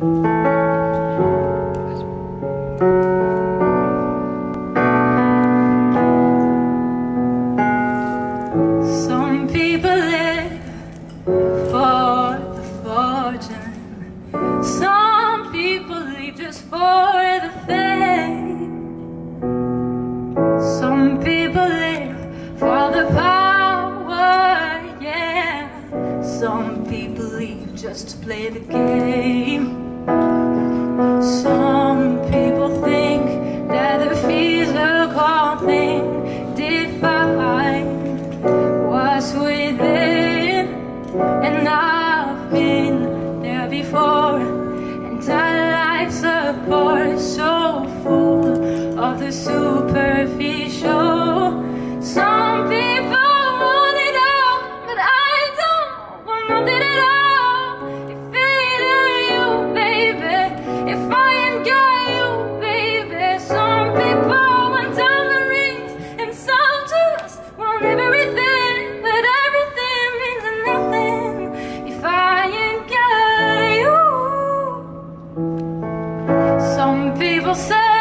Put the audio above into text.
Some people live for the fortune. Some people live just for the fame. Some people live for the power, yeah. Some people live just to play the game. Some people think that the physical thing defines what's within, and I've been there before, and our lives are bored, so full of the superficial. Some people want it all, but I don't want nothing at all. If it ain't you, baby, if I ain't got you, baby. Some people want diamond rings, and some just want everything, but everything means nothing if I ain't got you. Some people say